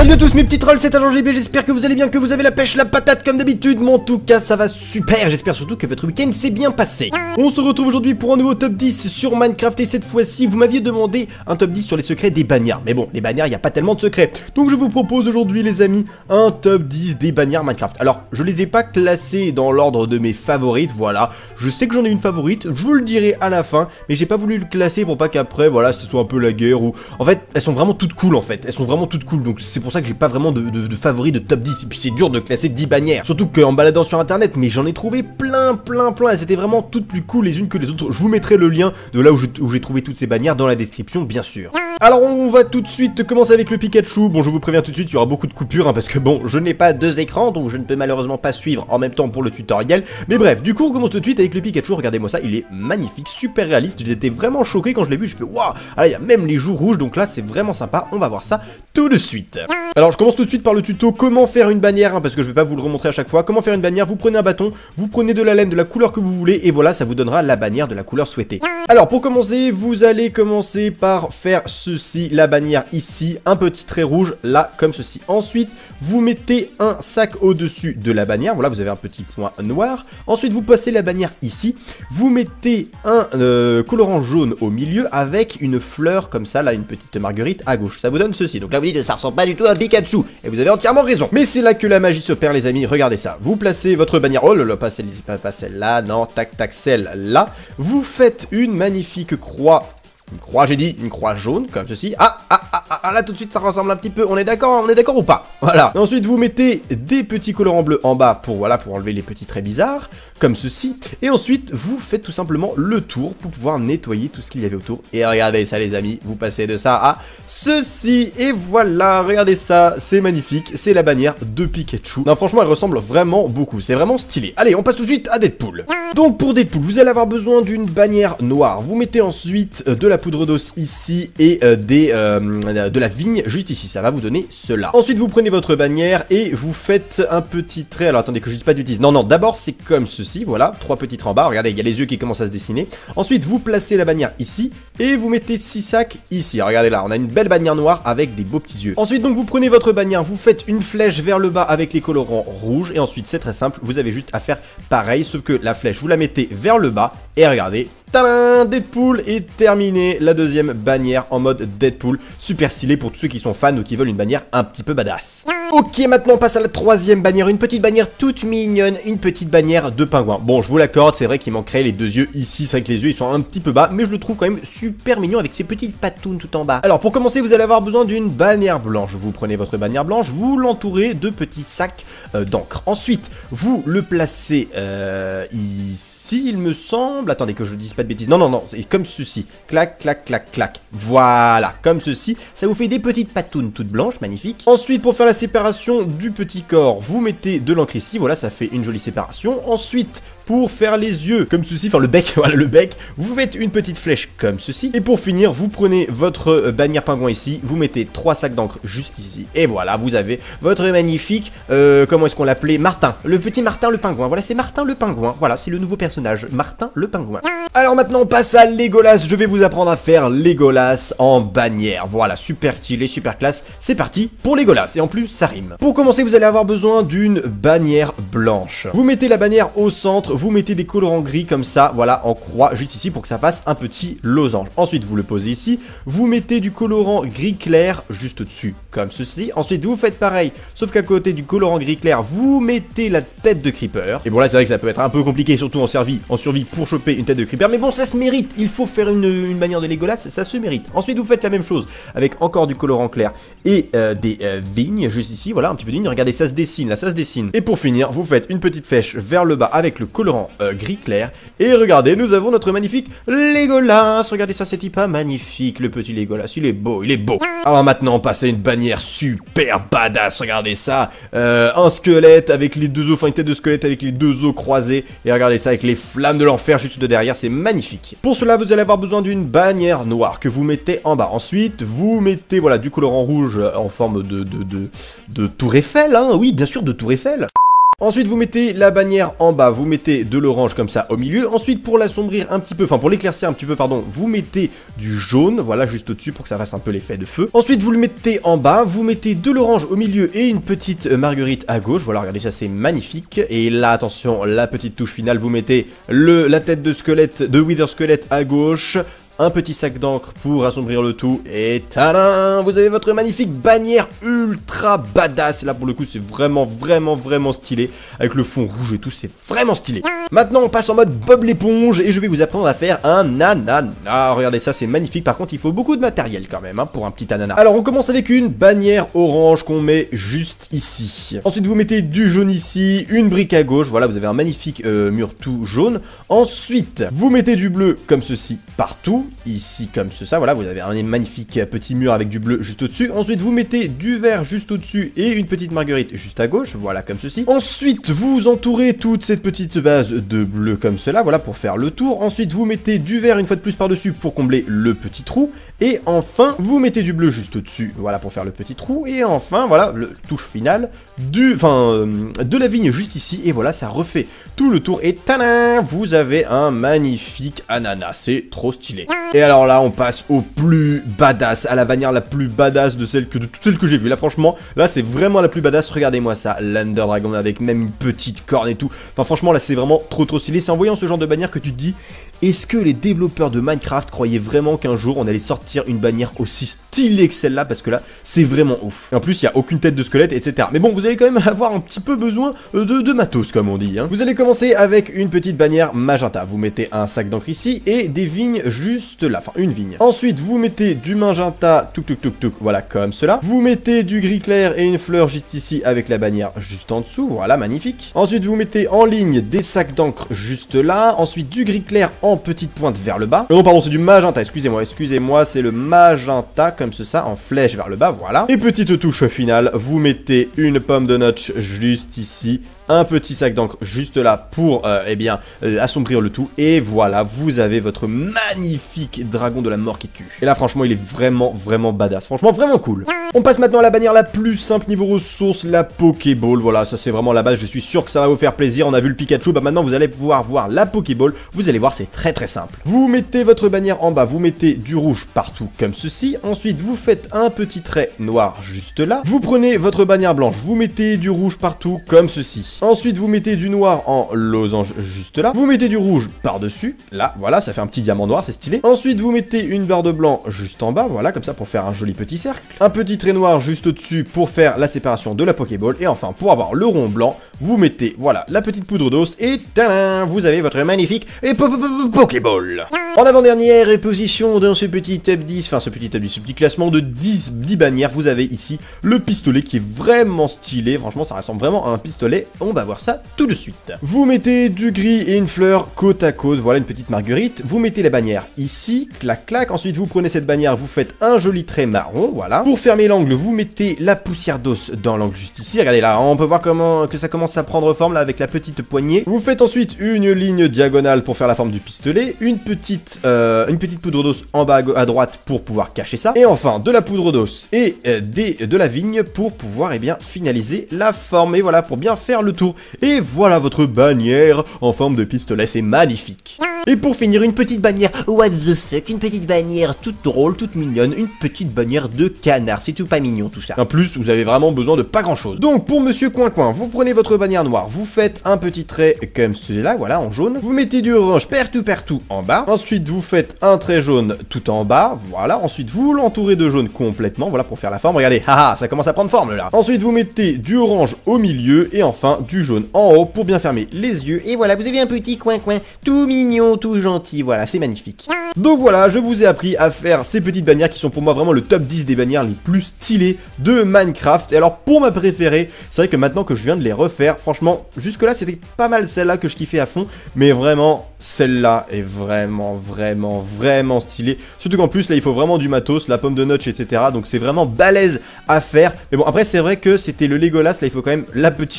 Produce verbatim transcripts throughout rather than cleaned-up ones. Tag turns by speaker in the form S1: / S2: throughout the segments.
S1: Salut à tous mes petits trolls, c'est Agent G B, j'espère que vous allez bien, que vous avez la pêche, la patate comme d'habitude, mais en tout cas ça va super, j'espère surtout que votre week-end s'est bien passé. On se retrouve aujourd'hui pour un nouveau top dix sur Minecraft et cette fois-ci vous m'aviez demandé un top dix sur les secrets des bannières, mais bon, les bannières il n'y a pas tellement de secrets, donc je vous propose aujourd'hui les amis un top dix des bannières Minecraft. Alors je les ai pas classées dans l'ordre de mes favorites, voilà, je sais que j'en ai une favorite, je vous le dirai à la fin, mais j'ai pas voulu le classer pour pas qu'après voilà ce soit un peu la guerre ou... En fait elles sont vraiment toutes cool en fait, elles sont vraiment toutes cool, donc c'est pour ça que j'ai pas vraiment de, de, de favoris de top dix, et puis c'est dur de classer dix bannières, surtout qu'en baladant sur internet, mais j'en ai trouvé plein plein plein, elles étaient vraiment toutes plus cool les unes que les autres, je vous mettrai le lien de là où j'ai trouvé toutes ces bannières dans la description bien sûr. Alors on va tout de suite commencer avec le Pikachu, bon je vous préviens tout de suite, il y aura beaucoup de coupures hein, parce que bon, je n'ai pas deux écrans, donc je ne peux malheureusement pas suivre en même temps pour le tutoriel, mais bref, du coup on commence tout de suite avec le Pikachu, regardez-moi ça, il est magnifique, super réaliste, j'étais vraiment choqué quand je l'ai vu, je fais waouh, ah il y a même les joues rouges, donc là c'est vraiment sympa, on va voir ça tout de suite. Alors je commence tout de suite par le tuto comment faire une bannière, hein, parce que je vais pas vous le remontrer à chaque fois. Comment faire une bannière, vous prenez un bâton, vous prenez de la laine de la couleur que vous voulez, et voilà, ça vous donnera la bannière de la couleur souhaitée. Alors pour commencer, vous allez commencer par faire ceci, la bannière ici, un petit trait rouge, là, comme ceci. Ensuite, vous mettez un sac au-dessus de la bannière, voilà, vous avez un petit point noir. Ensuite, vous passez la bannière ici, vous mettez un euh, colorant jaune au milieu avec une fleur comme ça, là, une petite marguerite à gauche. Ça vous donne ceci, donc là vous dites, ça ressemble pas du tout à un Pikachu, et vous avez entièrement raison. Mais c'est là que la magie s'opère les amis, regardez ça. Vous placez votre bannière, oh là là, pas celle-ci, pas, pas celle-là, non, tac tac, celle-là. Vous faites une magnifique croix. Une croix, j'ai dit, une croix jaune, comme ceci. Ah, ah, ah, ah, là tout de suite ça ressemble un petit peu, on est d'accord, on est d'accord ou pas? Voilà. Ensuite vous mettez des petits colorants bleus en bas pour, voilà, pour enlever les petits traits bizarres, comme ceci. Et ensuite vous faites tout simplement le tour pour pouvoir nettoyer tout ce qu'il y avait autour. Et regardez ça les amis, vous passez de ça à ceci. Et voilà, regardez ça, c'est magnifique, c'est la bannière de Pikachu. Non franchement elle ressemble vraiment beaucoup, c'est vraiment stylé. Allez, on passe tout de suite à Deadpool. Donc pour Deadpool, vous allez avoir besoin d'une bannière noire. Vous mettez ensuite de la poudre d'os ici et euh, des, euh, de la vigne juste ici, ça va vous donner cela. Ensuite vous prenez votre bannière et vous faites un petit trait, alors attendez que je dise pas de bêtises, non non, d'abord c'est comme ceci, voilà, trois petits traits en bas, regardez il y a les yeux qui commencent à se dessiner. Ensuite vous placez la bannière ici et vous mettez six sacs ici, regardez là, on a une belle bannière noire avec des beaux petits yeux. Ensuite donc vous prenez votre bannière, vous faites une flèche vers le bas avec les colorants rouges et ensuite c'est très simple, vous avez juste à faire pareil, sauf que la flèche vous la mettez vers le bas et regardez, tadam, Deadpool est terminé, la deuxième bannière en mode Deadpool, super stylé pour tous ceux qui sont fans ou qui veulent une bannière un petit peu badass. Ok, maintenant on passe à la troisième bannière, une petite bannière toute mignonne, une petite bannière de pingouin. Bon, je vous l'accorde, c'est vrai qu'il manquerait les deux yeux ici, c'est vrai que les yeux ils sont un petit peu bas, mais je le trouve quand même super mignon avec ses petites patounes tout en bas. Alors pour commencer, vous allez avoir besoin d'une bannière blanche. Vous prenez votre bannière blanche, vous l'entourez de petits sacs euh, d'encre. Ensuite, vous le placez euh, ici, il me semble. Attendez que je ne dise pas de bêtises. Non, non, non, c'est comme ceci. Clac, clac, clac, clac. Voilà, comme ceci. Ça vous fait des petites patounes toutes blanches, magnifiques. Ensuite, pour faire la séparation du petit corps, vous mettez de l'encre ici. Voilà, ça fait une jolie séparation. Ensuite, pour faire les yeux, comme ceci, enfin le bec, voilà le bec, vous faites une petite flèche comme ceci. Et pour finir, vous prenez votre bannière pingouin ici, vous mettez trois sacs d'encre juste ici. Et voilà, vous avez votre magnifique, euh, comment est-ce qu'on l'appelait, Martin. Le petit Martin le pingouin, voilà c'est Martin le pingouin. Voilà, c'est le nouveau personnage, Martin le pingouin. Alors maintenant on passe à Legolas, je vais vous apprendre à faire Legolas en bannière. Voilà, super stylé, super classe, c'est parti pour Legolas. Et en plus ça rime. Pour commencer, vous allez avoir besoin d'une bannière blanche. Vous mettez la bannière au centre, vous mettez des colorants gris comme ça, voilà, en croix, juste ici, pour que ça fasse un petit losange. Ensuite, vous le posez ici, vous mettez du colorant gris clair juste au-dessus, comme ceci. Ensuite, vous faites pareil, sauf qu'à côté du colorant gris clair, vous mettez la tête de Creeper. Et bon, là, c'est vrai que ça peut être un peu compliqué, surtout en survie, en survie pour choper une tête de Creeper, mais bon, ça se mérite. Il faut faire une, une bannière de Legolas, ça se mérite. Ensuite, vous faites la même chose, avec encore du colorant clair et euh, des euh, vignes, juste ici, voilà, un petit peu de vignes. Regardez, ça se dessine, là, ça se dessine. Et pour finir, vous faites une petite flèche vers le bas avec le colorant Euh, gris clair. Et regardez, nous avons notre magnifique Legolas. Regardez ça, c'est pas magnifique, le petit Legolas. Il est beau, il est beau. Alors maintenant, on passe à une bannière super badass. Regardez ça. Euh, un squelette avec les deux os, enfin une tête de squelette avec les deux os croisés. Et regardez ça avec les flammes de l'enfer juste de derrière. C'est magnifique. Pour cela, vous allez avoir besoin d'une bannière noire que vous mettez en bas. Ensuite, vous mettez, voilà, du colorant rouge en forme de, de, de, de tour Eiffel. Hein. Oui, bien sûr, de tour Eiffel. Ensuite vous mettez la bannière en bas, vous mettez de l'orange comme ça au milieu. Ensuite pour l'assombrir un petit peu, enfin pour l'éclaircir un petit peu pardon, vous mettez du jaune, voilà juste au-dessus pour que ça fasse un peu l'effet de feu. Ensuite vous le mettez en bas, vous mettez de l'orange au milieu et une petite marguerite à gauche. Voilà, regardez ça, c'est magnifique. Et là attention, la petite touche finale, vous mettez le, la tête de squelette, de Wither Squelette à gauche. Un petit sac d'encre pour assombrir le tout. Et tadam, vous avez votre magnifique bannière ultra badass. Là pour le coup c'est vraiment vraiment vraiment stylé. Avec le fond rouge et tout, c'est vraiment stylé. Maintenant on passe en mode Bob l'éponge. Et je vais vous apprendre à faire un ananas. Regardez ça, c'est magnifique. Par contre il faut beaucoup de matériel quand même hein, pour un petit ananas. Alors on commence avec une bannière orange qu'on met juste ici. Ensuite vous mettez du jaune ici, une brique à gauche. Voilà, vous avez un magnifique euh, mur tout jaune. Ensuite vous mettez du bleu comme ceci partout. Ici comme ça, voilà, vous avez un magnifique petit mur avec du bleu juste au-dessus. Ensuite vous mettez du vert juste au-dessus et une petite marguerite juste à gauche, voilà comme ceci. Ensuite vous entourez toute cette petite base de bleu comme cela, voilà pour faire le tour. Ensuite vous mettez du vert une fois de plus par-dessus pour combler le petit trou. Et enfin, vous mettez du bleu juste au-dessus, voilà, pour faire le petit trou. Et enfin, voilà, le touche finale du, enfin, euh, de la vigne juste ici. Et voilà, ça refait tout le tour. Et tadam, vous avez un magnifique ananas. C'est trop stylé. Et alors là, on passe au plus badass, à la bannière la plus badass de celle que, de toutes celles que j'ai vues. Là, franchement, là, c'est vraiment la plus badass. Regardez-moi ça, l'Under Dragon avec même une petite corne et tout. Enfin, franchement, là, c'est vraiment trop, trop stylé. C'est en voyant ce genre de bannière que tu te dis, est-ce que les développeurs de Minecraft croyaient vraiment qu'un jour on allait sortir une bannière aussi stylée que celle-là? Parce que là, c'est vraiment ouf. Et en plus, il n'y a aucune tête de squelette, et cetera. Mais bon, vous allez quand même avoir un petit peu besoin de, de matos, comme on dit. Hein. Vous allez commencer avec une petite bannière magenta. Vous mettez un sac d'encre ici et des vignes juste là. Enfin, une vigne. Ensuite, vous mettez du magenta, tuk tuk tuk tuk, voilà, comme cela. Vous mettez du gris clair et une fleur juste ici avec la bannière juste en dessous. Voilà, magnifique. Ensuite, vous mettez en ligne des sacs d'encre juste là. Ensuite, du gris clair en petite pointe vers le bas. Euh, non, pardon, c'est du magenta, excusez-moi, excusez-moi, c'est le magenta comme ça, en flèche vers le bas, voilà. Et petite touche finale, vous mettez une pomme de notch juste ici, un petit sac d'encre juste là pour, euh, eh bien, euh, assombrir le tout. Et voilà, vous avez votre magnifique dragon de la mort qui tue. Et là, franchement, il est vraiment, vraiment badass. Franchement, vraiment cool. On passe maintenant à la bannière la plus simple niveau ressources, la Pokéball. Voilà, ça c'est vraiment la base. Je suis sûr que ça va vous faire plaisir. On a vu le Pikachu, bah maintenant vous allez pouvoir voir la Pokéball. Vous allez voir, c'est très très simple. Vous mettez votre bannière en bas, vous mettez du rouge partout comme ceci. Ensuite, vous faites un petit trait noir juste là. Vous prenez votre bannière blanche, vous mettez du rouge partout comme ceci. Ensuite, vous mettez du noir en losange juste là. Vous mettez du rouge par-dessus. Là, voilà, ça fait un petit diamant noir, c'est stylé. Ensuite, vous mettez une barre de blanc juste en bas, voilà, comme ça pour faire un joli petit cercle. Un petit trait noir juste au-dessus pour faire la séparation de la Pokéball. Et enfin, pour avoir le rond blanc, vous mettez, voilà, la petite poudre d'os et tadam, vous avez votre magnifique et Pokéball. En avant-dernière position dans ce petit top dix, enfin ce petit top dix, ce petit classement de dix, dix bannières, vous avez ici le pistolet qui est vraiment stylé. Franchement, ça ressemble vraiment à un pistolet. On va voir ça tout de suite. Vous mettez du gris et une fleur côte à côte, voilà une petite marguerite. Vous mettez la bannière ici, clac clac. Ensuite, vous prenez cette bannière, vous faites un joli trait marron, voilà. Pour fermer l'angle, vous mettez la poussière d'os dans l'angle juste ici. Regardez là, on peut voir comment que ça commence à prendre forme là avec la petite poignée. Vous faites ensuite une ligne diagonale pour faire la forme du pistolet, une petite, euh, une petite poudre d'os en bas à droite pour pouvoir cacher ça. Et enfin, de la poudre d'os et euh, des, de la vigne pour pouvoir eh bien finaliser la forme. Et voilà, pour bien faire le tour. Et voilà votre bannière en forme de pistolet, c'est magnifique. Et pour finir, une petite bannière what the fuck, une petite bannière toute drôle, toute mignonne, une petite bannière de canard, c'est tout pas mignon tout ça. En plus, vous avez vraiment besoin de pas grand chose. Donc pour Monsieur Coin Coin, vous prenez votre bannière noire, vous faites un petit trait comme celui-là, voilà, en jaune. Vous mettez du orange partout partout en bas. Ensuite, vous faites un trait jaune tout en bas, voilà. Ensuite, vous l'entourez de jaune complètement, voilà, pour faire la forme. Regardez, haha, ça commence à prendre forme là. Ensuite, vous mettez du orange au milieu et enfin du jaune en haut pour bien fermer les yeux. Et voilà, vous avez un petit coin coin tout mignon, tout gentil, voilà, c'est magnifique. Donc voilà, je vous ai appris à faire ces petites bannières qui sont pour moi vraiment le top dix des bannières les plus stylées de Minecraft. Et alors pour ma préférée, c'est vrai que maintenant que je viens de les refaire, franchement, jusque là c'était pas mal celle-là que je kiffais à fond, mais vraiment celle-là est vraiment, vraiment, vraiment stylée. Surtout qu'en plus là il faut vraiment du matos, la pomme de notch, et cetera. Donc c'est vraiment balèze à faire. Mais bon, après c'est vrai que c'était le Legolas, là il faut quand même la petite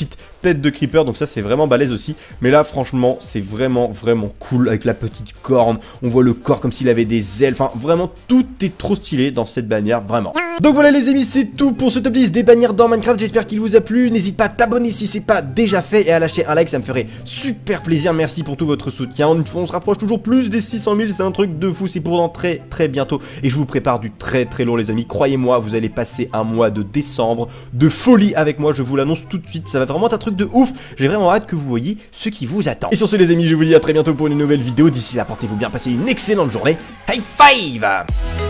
S1: tête de creeper, donc ça c'est vraiment balèze aussi. Mais là franchement c'est vraiment vraiment cool avec la petite corne, on voit le corps comme s'il avait des ailes, enfin vraiment tout est trop stylé dans cette bannière, vraiment. Donc voilà les amis, c'est tout pour ce top dix des bannières dans Minecraft, j'espère qu'il vous a plu. N'hésite pas à t'abonner si c'est pas déjà fait et à lâcher un like, ça me ferait super plaisir. Merci pour tout votre soutien, on, on se rapproche toujours plus des six cent mille, c'est un truc de fou, c'est pour dans très très bientôt. Et je vous prépare du très très lourd les amis, croyez-moi, vous allez passer un mois de décembre de folie avec moi, je vous l'annonce tout de suite, ça va vraiment être un truc de ouf. J'ai vraiment hâte que vous voyez ce qui vous attend. Et sur ce les amis, je vous dis à très bientôt pour une nouvelle vidéo. D'ici là, portez-vous bien, passez une excellente journée. High five!